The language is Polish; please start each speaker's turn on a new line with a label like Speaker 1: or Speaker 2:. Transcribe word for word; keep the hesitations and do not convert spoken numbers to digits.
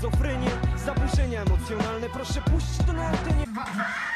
Speaker 1: schizofrenię, zaburzenia emocjonalne. Proszę puść to na antenie.